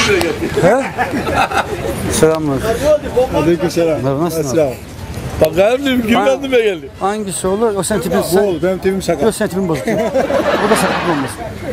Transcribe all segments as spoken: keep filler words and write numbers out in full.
buraya geldi. He? Selamlar. Aleykümselam. Nasılsın abi? Selam. Bak galiba dedim kim Ha. geldi be geldi. Hangisi olur? O sen tipin Bu sen. oğlum benim tipim sakat. Yok sen tipin bozuk. Bu da sakatlık olmasın.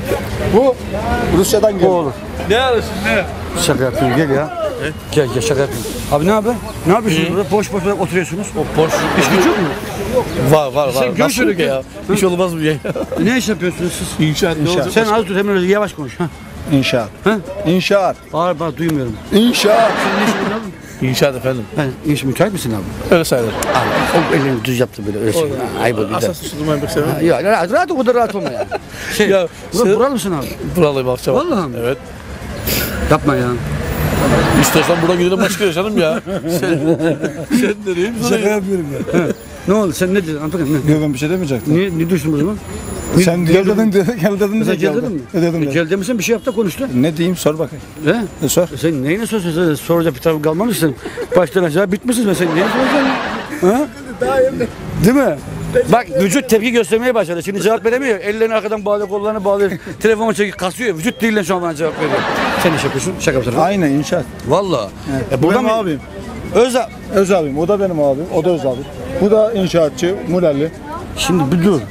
Bu Rusya'dan Bu geldi. olur. Ne arasın ne? Şaka yapıyorum gel ya. Gel gel şaka yapıyorum. Abi ne haber? Ne yapıyorsunuz burada? Boş boş böyle oturuyorsunuz. O boş. İş gücü yok mu? Var var Sen var. görüş Nasıl öyle ya? Hiç olmaz mı ya? Ne iş yapıyorsunuz siz? İnşaat. Ne olacak? Sen az dur hemen öyle yavaş konuş. Ha. İnşaat. Ha? İnşaat. Bağır bağır duymuyorum. İnşaat. Senin ne işin var abi? İnşaat efendim. Ha, iş müsait misin abi? Öyle sayılır. Abi o elini düz yaptı böyle öyle şey. Ha, ayıp oldu. Asas tutulmayı pek sevmem. Ya rahat, rahat o kadar rahat olma ya. Şey, Ya, ya sen- buralı mısın abi? Buralıyım akşam. Vallahi mi? Evet. Yapma ya. İstersen buradan gidelim başka yere canım ya. Sen, sen nereye? Şaka yapıyorum ya. Ne oldu sen ne dedin? Anlat bakayım ne? Yok ben bir şey demeyecektim. Niye, ne diyorsun o zaman? Sen gel dedin, de- gel dedin Sen de gel geldim. dedin mi? Ne dedim E, de. gel demişsen bir şey yap da konuştu. Ne diyeyim sor bakayım. He? E, sor. E sen neyine soruyorsun? Sen soracak bir tarafı kalmamışsın. Baştan aşağı bitmişsin ben sen neyine soracaksın? Ha? Değil mi? Bak vücut tepki göstermeye başladı. Şimdi cevap veremiyor. Ellerini arkadan bağlıyor, kollarını bağlıyor. Telefonu çekip kasıyor. Vücut diliyle şu an bana cevap veriyor. Sen iş yapıyorsun. Şaka bir tarafa. Aynen inşaat. Valla. E, bu benim abim. Öz Öz abim. O da benim abim. O da öz abim. Bu da inşaatçı. Mulalli. Şimdi bir dur.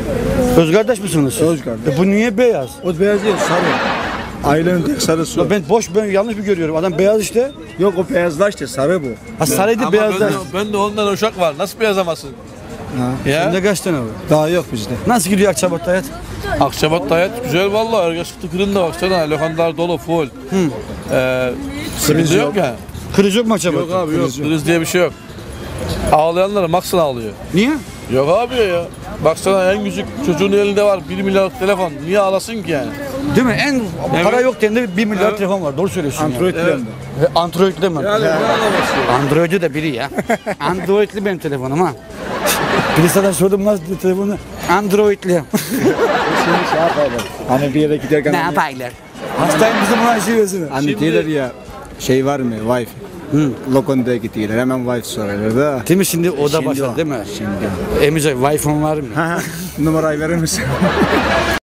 Öz kardeş misiniz? siz? Öz kardeş. E bu niye beyaz? O beyaz değil sarı. Ailenin tek sarısı o. Ya ben boş ben yanlış bir görüyorum. Adam beyaz işte. Yok o beyazlaştı sarı bu. Ha sarıydı Ama beyazlar. ben de, ben de ondan uşak var. Nasıl beyazamazsın? Ya. Sende kaç tane var? Daha yok bizde. Nasıl gidiyor Akçabat hayat? Akçabat hayat güzel vallahi. Ergaç tıkırında baksana. Lokantalar dolu full. Ee, kriz yok ya. Kriz yok mu Akçabat? Yok abi yok. Kriz diye bir şey yok. Ağlayanlara maksın ağlıyor. Niye? Yok abi ya. Baksana en küçük çocuğun elinde var bir milyarlık telefon. Niye ağlasın ki yani? Değil mi? En para yok deninde bir milyar Evet. telefon var. Doğru söylüyorsun Android ya. evet. Ve Android'li mi? Yani ne ağlaması? Android'li de biri ya. Android'li benim telefonum ha. Birisine sordum nasıl telefonu? Android'li. Şimdi şey yapalım. Hani bir yere giderken Ne hani, yapaylar? Hastayım bizim buna şey versin. hani Şimdi- diyorlar ya şey var mı wifi? Lokantaya gidiyorlar hemen wifi soruyorlar da. Değil mi şimdi o da Şimdi başladı o. değil mi? Şimdi. Emice Wi-Fi var mı? Numarayı verir misin?